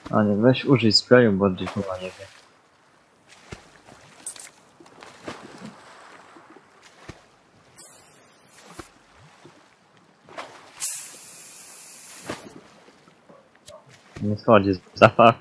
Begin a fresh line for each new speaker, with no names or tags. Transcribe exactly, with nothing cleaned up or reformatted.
A nie, weź użyj sprayu, bo gdzieś chyba nie wie. Nie schodzi z zapach.